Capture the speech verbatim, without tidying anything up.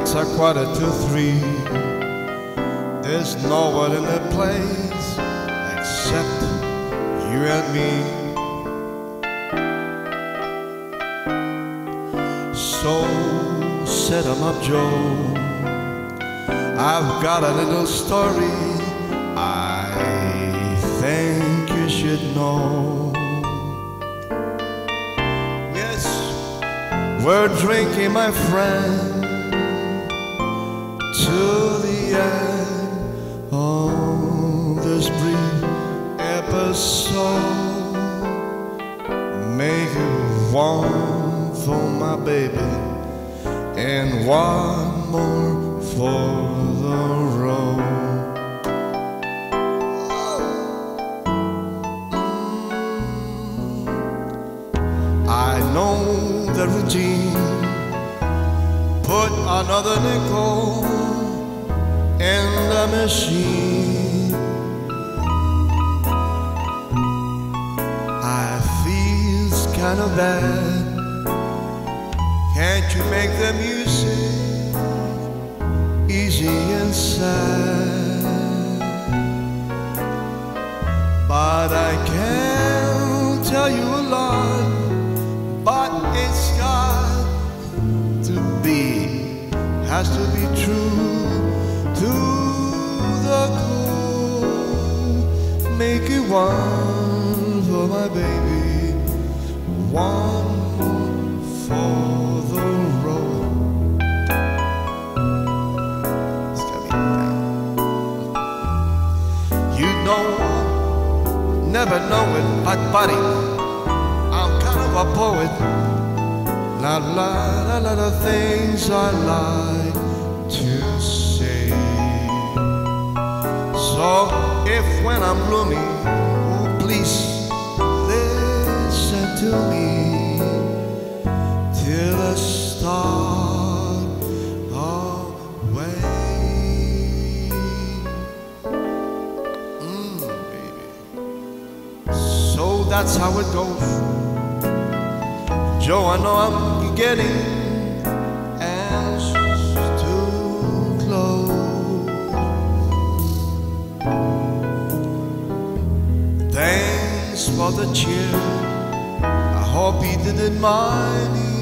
It's a quarter to three. There's no one in the place except you and me. So set 'em up, Joe. I've got a little story I think you should know. Yes, we're drinking, my friend, to the end of this brief episode. Make it one for my baby and one more for the road. I know the routine. Put another nickel in the machine. I feel kind of bad. Can't you make the music easy and sad? But I can't tell you a lot. But it's got to be, has to be true to the core. Make it one for my baby, one for the road. It's coming down. You know, never know it, but buddy, I'm kind of a poet. La la la la la things I like to say. So if when I'm gloomy, oh please listen to me till the start of way. Mm, baby. So that's how it goes. Joe, I know I'm getting anxious to close. Thanks for the cheer. I hope you didn't mind me.